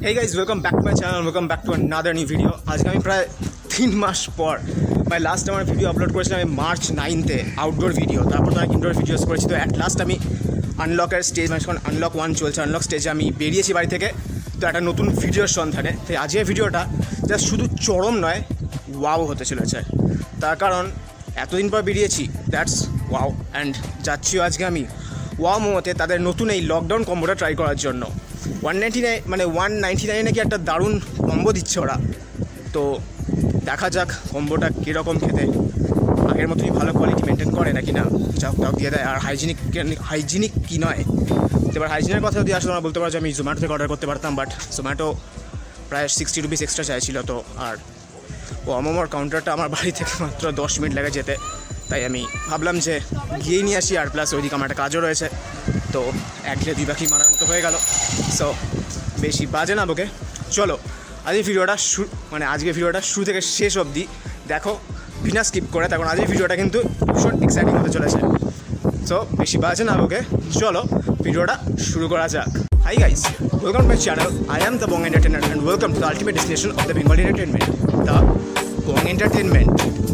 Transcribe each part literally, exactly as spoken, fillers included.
Hey guys, welcome back to my channel, welcome back to another new video. আজকে আমি প্রায় তিন মাস পর বাই লাস্ট আমার ভিডিও আপলোড করেছিলাম আমি মার্চ নাইনথে আউটডোর ভিডিও, তারপর তো অনেক ইনডোর ভিডিওস করেছি। তো অ্যাট লাস্ট আমি আনলকের স্টেজ মানে এখন আনলক ওয়ান চলছে, আনলক স্টেজে আমি বেরিয়েছি বাড়ি থেকে। তো একটা নতুন ভিডিওর সন্ধানে। তো আজকের ভিডিওটা জাস্ট শুধু চরম নয়, ওয়াও হতে চলেছে। তার কারণ এতদিন পর বেরিয়েছি, দ্যাটস ওয়াও। অ্যান্ড যাচ্ছিও আজকে আমি ওয়াও মোমোতে তাদের নতুন এই লকডাউন কম্বোটা ট্রাই করার জন্য। ওয়ান নাইনটি নাইন মানে ওয়ান নাইনটি নাইনে নাকি একটা দারুণ কম্বো দিচ্ছে ওরা। তো দেখা যাক কম্বোটা কীরকম খেতে, আগের মতোই ভালো কোয়ালিটি মেনটেন করে নাকি না, চাপ টাপ দিয়ে দেয়, আর হাইজিনিক হাইজিনিক কী নয়। এবার হাইজিনের কথা যদি আসলে আমরা বলতে পারছি আমি জোম্যাটো থেকে অর্ডার করতে পারতাম, বাট জোম্যাটো প্রায় সিক্সটি রুপিস এক্সট্রা চাইছিল। তো আর ও মোমোর কাউন্টারটা আমার বাড়ি থেকে মাত্র দশ মিনিট লাগে যেতে, তাই আমি ভাবলাম যে গিয়ে নিয়ে আসি। আর প্লাস ওইদিকে আমার একটা কাজও রয়েছে, তো এক ঘিরে দুই পাখি মারার মতো হয়ে গেল। সো বেশি বাজে না বকে, চলো আজকের ভিডিওটা শুরু মানে আজকের ভিডিওটা শুরু থেকে শেষ অবধি দেখো বিনা স্কিপ করে, তখন আজকের ভিডিওটা কিন্তু ভীষণ এক্সাইটিং হতে চলেছে। সো বেশি বাজে না বকে, চলো ভিডিওটা শুরু করা যাক। Hi guys, welcome to my channel. I am the Bong Entertainer and welcome to the ultimate destination of the Bengali entertainment, the Bong Entertainment.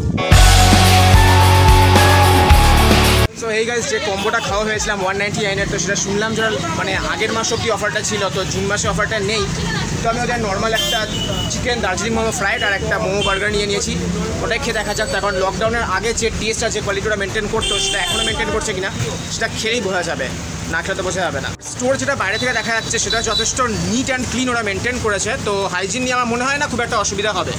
So এই গাইজ যে কম্বোটা খাওয়া হয়েছিলাম ওয়ান নাইনটি নাইনের, তো সেটা শুনলাম যে মানে আগের মাসও কি অফারটা ছিল, তো জুন মাসে অফারটা নেই। তো আমি ওদের নর্মাল একটা চিকেন দার্জিলিং মোমো ফ্রাইড আর একটা মোমো বার্গার নিয়ে নিয়েছি। ওটাই খেয়ে দেখা যাক, কারণ লকডাউনের আগে যে টেস্টটা যে কোয়ালিটিটা মেনটেন করতো সেটা এখনও মেনটেন করছে কিনা সেটা খেলেই বোঝা যাবে, না খেলে তো বোঝা যাবে না। স্টোর যেটা বাইরে থেকে দেখা যাচ্ছে সেটা যথেষ্ট নিট অ্যান্ড ক্লিন ওরা মেনটেন করেছে, তো হাইজিন নিয়ে আমার মনে হয় না খুব একটা অসুবিধা হবে।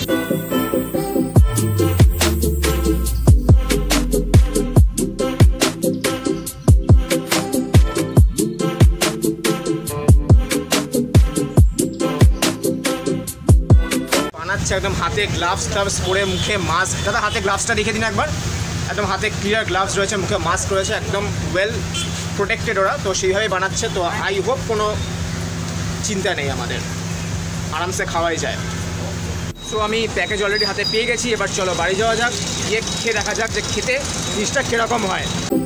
একদম হাতে গ্লাভস টাভস পরে, মুখে মাস্ক, দাদা হাতে গ্লাভসটা দেখে দিন একবার, একদম হাতে ক্লিয়ার গ্লাভস রয়েছে, মুখে মাস্ক রয়েছে, একদম ওয়েল প্রোটেক্টেড ওরা, তো সেইভাবেই বানাচ্ছে। তো আই হোপ কোনো চিন্তা নেই, আমাদের আরামসে খাওয়াই যায়। সো আমি প্যাকেজ অলরেডি হাতে পেয়ে গেছি, এবার চলো বাড়ি যাওয়া যাক, গিয়ে খেয়ে দেখা যাক যে খেতে জিনিসটা কীরকম হয়।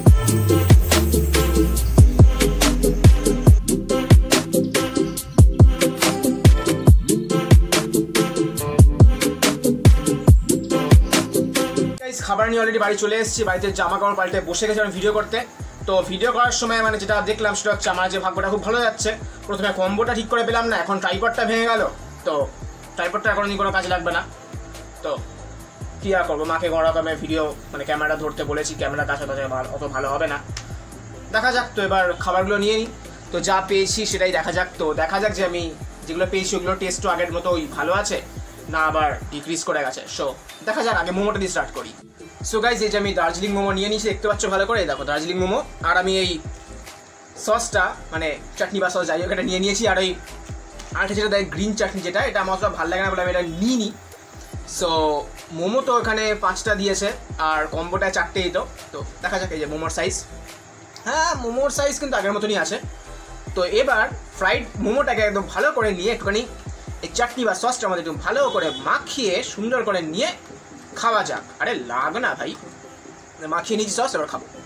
খাবার নিয়ে অলরেডি বাড়ি চলে এসেছি, বাড়িতে জামা কাপড় পাল্টে বসে গেছি আমি ভিডিও করতে। তো ভিডিও করার সময় মানে যেটা দেখলাম সেটা হচ্ছে আমার যে ভাগ্যটা খুব ভালো যাচ্ছে। প্রথমে কম্বোটা ঠিক করে পেলাম না, এখন ট্রাইপডটা ভেঙে গেল। তো ট্রাইপডটা এখন কোনো কাজে লাগবে না, তো কী আর করবো, মাকে কোনো রকমে ভিডিও মানে ক্যামেরা ধরতে বলেছি, ক্যামেরা কাছে কাছে অত ভালো হবে না, দেখা যাক। তো এবার খাবারগুলো নিয়ে নিই, তো যা পেয়েছি সেটাই দেখা যাক। তো দেখা যাক যে আমি যেগুলো পেয়েছি ওগুলো টেস্টও আগের মতো ওই ভালো আছে না আবার ডিক্রিজ করে গেছে। সো দেখা যাক, আগে মোমোটা দিয়ে স্টার্ট করি। সো গাইজ এই যে আমি দার্জিলিং মোমো নিয়ে নিয়েছি, দেখতে পাচ্ছ ভালো করে, দেখো দার্জিলিং মোমো। আর আমি এই সসটা মানে চাটনি বা সস যাই হোক এটা নিয়ে নিয়েছি। আর ওই আরেকটা যেটা দেয় গ্রিন চাটনি, যেটা এটা আমার অতটা ভালো লাগে না বলে আমি এটা নিই নি। সো মোমো তো এখানে পাঁচটা দিয়েছে আর কম্বোটা চারটে দিত। তো দেখা যাক এই যে মোমোর সাইজ, হ্যাঁ মোমোর সাইজ কিন্তু আগের মতনই আছে। তো এবার ফ্রাইড মোমোটাকে একদম ভালো করে নিয়ে একটুখানি এই চাটনি বা সসটা আমাদের একটু ভালো করে মাখিয়ে সুন্দর করে নিয়ে খাওয়া যাক। আরে লাগ না ভাই, মাখিয়ে নিয়েছি সস, এবার খাবো।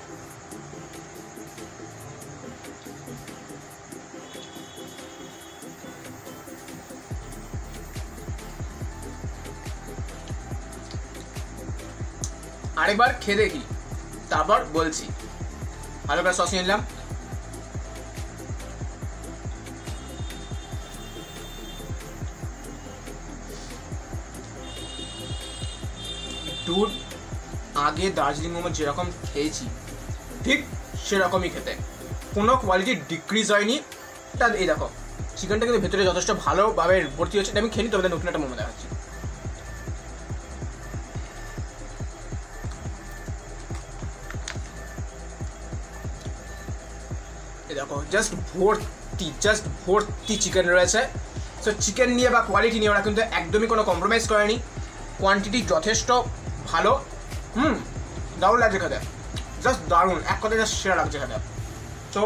আরেকবার খেয়ে দেখি তারপর বলছি। ভালো করে সস নিয়ে নিলাম, দুধ আগে দার্জিলিং মোমো যেরকম খেয়েছি ঠিক সেরকমই খেতে, কোনো কোয়ালিটি ডিক্রিজ হয়নি। এটা এই দেখো চিকেনটা কিন্তু ভেতরে যথেষ্ট ভালোভাবে ভর্তি হচ্ছে। আমি খেয়ে নিই, তোমাদের নতুন একটা মোমো দেখাচ্ছি। এই দেখো জাস্ট ভর্তি জাস্ট ভর্তি চিকেন রয়েছে। সো চিকেন নিয়ে বা কোয়ালিটি নিয়ে ওরা কিন্তু একদমই কোনো কম্প্রোমাইজ করেনি, কোয়ান্টিটি যথেষ্ট ভালো। হুম দারুণ লাগছে খেতে, জাস্ট দারুণ, এক কথায় জাস্ট সেরা লাগছে খেতে। সো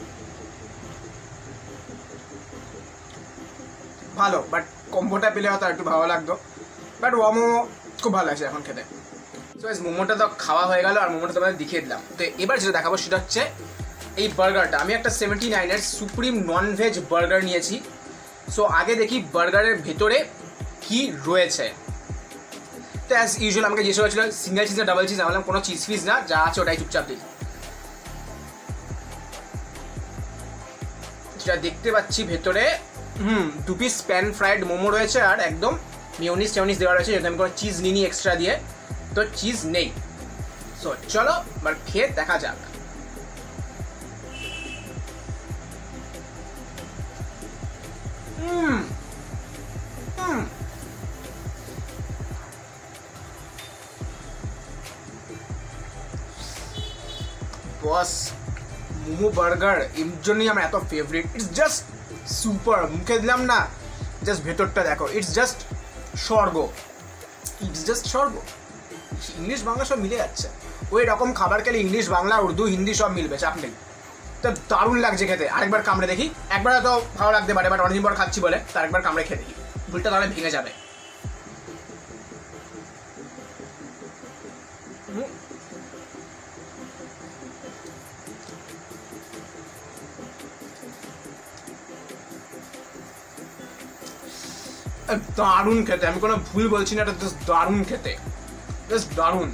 ভালো, বাট কম্বোটা পেলে হয়তো একটু ভালো লাগতো, বাট মোমো খুব ভালো লাগছে এখন খেতে। সো মোমোটা তো খাওয়া হয়ে গেল আর মোমোটা তোমাদের দেখিয়ে দিলাম। তো এবার যেটা দেখাবো সেটা হচ্ছে এই বার্গারটা। আমি একটা সেভেন্টি নাইনের সুপ্রিম নন ভেজ বার্গার নিয়েছি। সো আগে দেখি বার্গারের ভেতরে কি রয়েছে। তো অ্যাজ ইউজুয়াল আমাকে জিজ্ঞেস করেছিল সিঙ্গেল চিজ না ডাবল চিজ, আমি বললাম কোনো চিজ ফিজ না, যা আছে ওটাই চুপচাপ দিই। যেটা দেখতে পাচ্ছি ভেতরে হুম দু পিস প্যান ফ্রাইড মোমো রয়েছে আর একদম মিওনিস টেওনিস দেওয়া রয়েছে, যেহেতু আমি কোনো চিজ নিইনি এক্সট্রা দিয়ে, তো চিজ নেই। সো চলো এবার খেয়ে দেখা যাক। হুম হুম বস, মোমো বার্গার এর জন্যই আমার এত ফেভারিট। It's just super. মুখে দিলাম না, জাস্ট ভেতরটা দেখো, ইটস জাস্ট স্বর্গ, ইটস জাস্ট স্বর্গ। ইংলিশ বাংলা সব মিলে যাচ্ছে। ওই রকম খাবার খেলে ইংলিশ বাংলা উর্দু হিন্দি সব মিলবে, চাপ নেই। তো দারুণ লাগছে খেতে। আরেকবার কামড়ে দেখি, একবার তো ভালো লাগতে পারে, বাট অনেকদিন পর খাচ্ছি বলে তার একবার কামড়ে খেয়ে দেখি, ভুলটা তাহলে ভেঙে যাবে। দারুণ খেতে, আমি কোনো ভুল বলছি না, এটা জাস্ট দারুণ খেতে, জাস্ট দারুণ।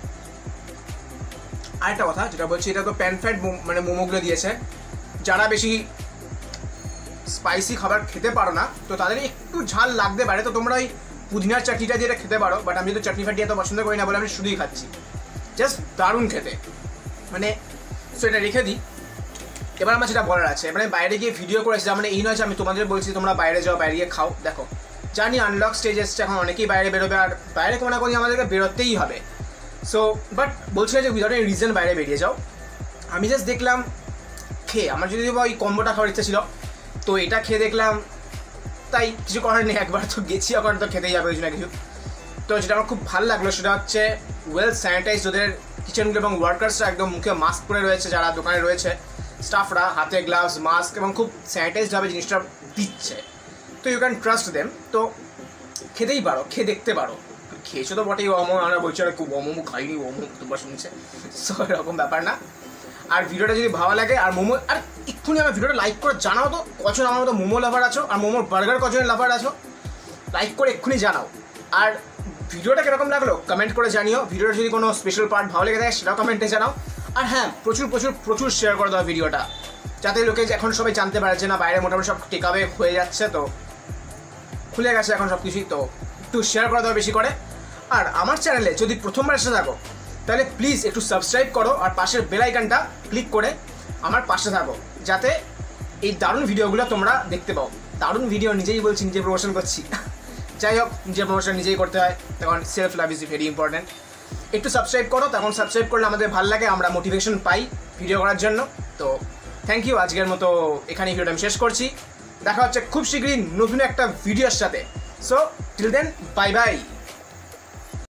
আরেকটা কথা যেটা বলছি, এটা তো প্যান ফ্রাইড মানে মোমোগুলো দিয়েছে, যারা বেশি স্পাইসি খাবার খেতে পারো না তো তাদের একটু ঝাল লাগতে পারে, তো তোমরা ওই পুদিনার চাটনিটা দিয়ে এটা খেতে পারো, বাট আমি তো চাটনি ফাটি এত পছন্দ করি না বলে আমি শুধুই খাচ্ছি। জাস্ট দারুণ খেতে, মানে সো এটা রেখে দিই। এবার আমার যেটা বলার আছে, এবারে বাইরে গিয়ে ভিডিও করেছি, মানে এই নয় যে আমি তোমাদের বলছি তোমরা বাইরে যাও, বাইরে গিয়ে খাও। দেখো জানি আনলক স্টেজ এসছে, এখন অনেকেই বাইরে বেরোবে, আর বাইরে কোনো না কোনো আমাদেরকে বেরোতেই হবে। সো বাট বলছি না যে উইদাউট এনি রিজন বাইরে বেরিয়ে যাও। আমি জাস্ট দেখলাম খেয়ে, আমার যদি ওই কম্বোটা খাওয়ার ইচ্ছা ছিল, তো এটা খেয়ে দেখলাম, তাই কিছু করার নেই, একবার তো গেছি, এখন তো খেতেই যাবে কিছু না কিছু। তো যেটা আমার খুব ভালো লাগলো সেটা হচ্ছে ওয়েল স্যানিটাইজ ওদের কিচেনগুলো, এবং ওয়ার্কার্সরা একদম মুখে মাস্ক পরে রয়েছে, যারা দোকানে রয়েছে স্টাফরা হাতে গ্লাভস মাস্ক, এবং খুব স্যানিটাইজডভাবে জিনিসটা দিচ্ছে। তো ইউ ক্যান ট্রাস্ট দেম। তো খেতেই পারো, খেয়ে দেখতে পারো। খেয়েছো তো বটেই, অমো আমরা বলছি আর খুব অমোমো খাইনি, অমো তোমরা শুনছে, সো এরকম ব্যাপার না। আর ভিডিওটা যদি ভালো লাগে, আর মোমো, আর এক্ষুনি আমার ভিডিওটা লাইক করে জানাও তো কজন আমার মতো মোমো লাভার আছো, আর মোমোর বার্গার কজনের লাভার আছো, লাইক করে এক্ষুনি জানাও। আর ভিডিওটা কীরকম লাগলো কমেন্ট করে জানিও। ভিডিওটা যদি কোনো স্পেশাল পার্ট ভালো লেগে থাকে সেটাও কমেন্টে জানাও। আর হ্যাঁ, প্রচুর প্রচুর প্রচুর শেয়ার করে দেওয়া ভিডিওটা, যাতে লোকে এখন সবাই জানতে পারে যে না বাইরে মোটামুটি সব টেকআওয়ে হয়ে যাচ্ছে, তো খুলে গেছে এখন সব কিছুই, তো একটু শেয়ার করে দেওয়া বেশি করে। আর আমার চ্যানেলে যদি প্রথমবার এসে থাকো তাহলে প্লিজ একটু সাবস্ক্রাইব করো, আর পাশের বেল আইকনটা ক্লিক করে আমার পাশে থাকো, যাতে এই দারুণ ভিডিওগুলো তোমরা দেখতে পাও। দারুণ ভিডিও নিজেই বলছি, নিজে প্রমোশন করছি, যাই হোক নিজের প্রমোশন নিজেই করতে হয়, তখন self love is very important. একটু সাবস্ক্রাইব করো, তখন সাবস্ক্রাইব করলে আমাদের ভালো লাগে, আমরা মোটিভেশন পাই ভিডিও করার জন্য। তো থ্যাংক ইউ, আজকের মতো এখানে ভিডিওটা আমি শেষ করছি। দেখা হচ্ছে খুব শীঘ্রই নতুন একটা ভিডিওর সাথে। So till then, bye by.